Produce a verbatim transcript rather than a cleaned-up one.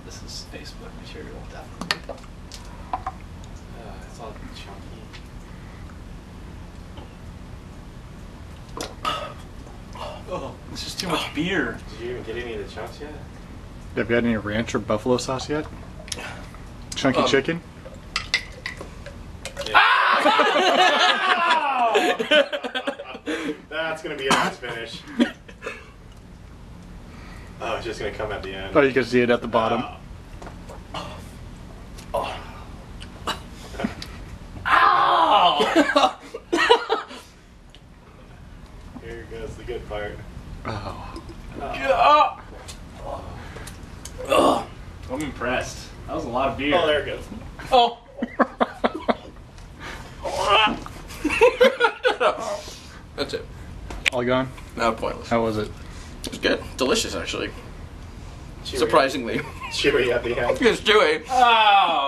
This is Facebook material, definitely. Uh, it's all chunky. Oh, it's just too much beer. Did you even get any of the chunks yet? Have you had any ranch or buffalo sauce yet? Chunky Um, chicken? Yeah. That's gonna be a nice finish. Oh, it's just gonna come at the end. Oh, you can see it at the bottom. Oh. Ow! Here goes the good part. Oh. Oh. Oh. I'm impressed. That was a lot of beer. Oh, there it goes. Oh. That's it. All gone? Now pointless. How was it? It was good. Delicious, actually. Chewy. Surprisingly. Chewy at the end. It's chewy. Oh.